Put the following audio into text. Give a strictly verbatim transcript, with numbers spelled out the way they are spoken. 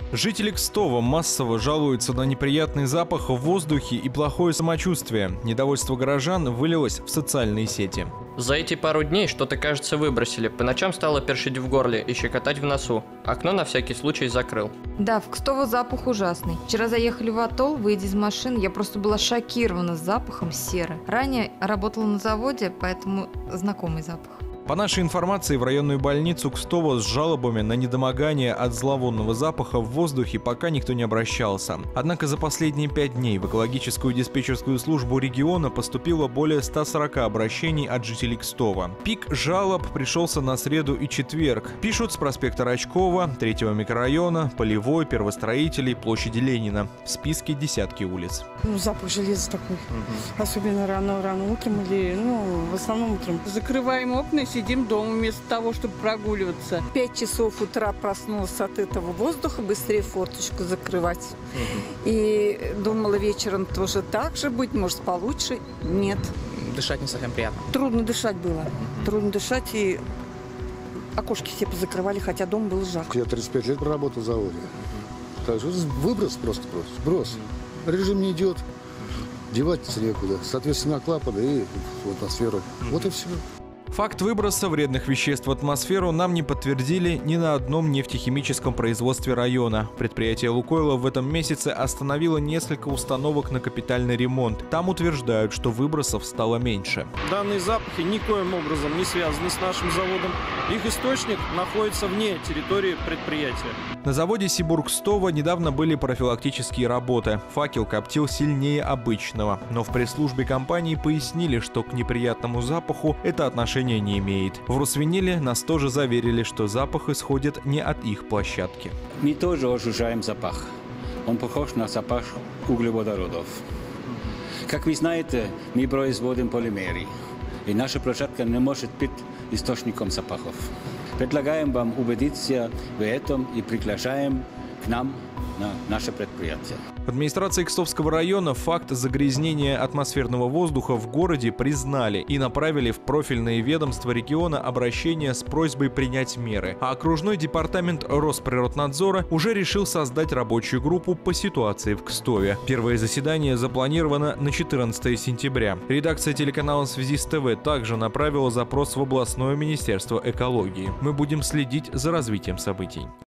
Жители Кстова массово жалуются на неприятный запах в воздухе и плохое самочувствие. Недовольство горожан вылилось в социальные сети. За эти пару дней что-то, кажется, выбросили. По ночам стало першить в горле и щекотать в носу. Окно на всякий случай закрыл. Да, в Кстово запах ужасный. Вчера заехали в атолл, выйдя из машин, я просто была шокирована запахом серы. Ранее работала на заводе, поэтому знакомый запах. По нашей информации, в районную больницу Кстово с жалобами на недомогание от зловонного запаха в воздухе пока никто не обращался. Однако за последние пять дней в экологическую диспетчерскую службу региона поступило более ста сорока обращений от жителей Кстова. Пик жалоб пришелся на среду и четверг. Пишут с проспекта Рачкова, третьего микрорайона, Полевой, Первостроителей, площади Ленина. В списке десятки улиц. Ну, запах железа такой. Угу. Особенно рано-рано утром или, ну, в основном утром. Закрываем окна и сидим дома вместо того, чтобы прогуливаться. Пять часов утра проснулась от этого воздуха, быстрее форточку закрывать. Угу. И думала, вечером тоже так же будет, может, получше. Нет. Дышать не совсем приятно. Трудно дышать было. Угу. Трудно дышать, и окошки все позакрывали, хотя дом был жарко. Я тридцать пять лет проработал в заводе. Угу. Так что выброс просто, просто. Брос. Угу. Режим не идет. Деваться некуда. Соответственно, клапаны и в атмосферу. Угу. Вот и все. Факт выброса вредных веществ в атмосферу нам не подтвердили ни на одном нефтехимическом производстве района. Предприятие «Лукойла» в этом месяце остановило несколько установок на капитальный ремонт. Там утверждают, что выбросов стало меньше. Данные запахи никоим образом не связаны с нашим заводом. Их источник находится вне территории предприятия. На заводе «Сибур-Кстово» недавно были профилактические работы. Факел коптил сильнее обычного. Но в пресс-службе компании пояснили, что к неприятному запаху это отношение не имеет. В Росвиниле нас тоже заверили, что запах исходит не от их площадки. Мы тоже ощущаем запах. Он похож на запах углеводородов. Как вы знаете, мы производим полимеры, и наша площадка не может быть источником запахов. Предлагаем вам убедиться в этом и приглашаем к нам на наше предприятие. В администрации Кстовского района факт загрязнения атмосферного воздуха в городе признали и направили в профильные ведомства региона обращение с просьбой принять меры. А окружной департамент Росприроднадзора уже решил создать рабочую группу по ситуации в Кстове. Первое заседание запланировано на четырнадцатое сентября. Редакция телеканала «Связист ТВ» также направила запрос в областное министерство экологии. Мы будем следить за развитием событий.